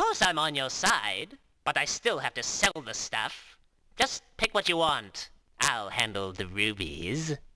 course I'm on your side, but I still have to sell the stuff. Just pick what you want. I'll handle the rubies.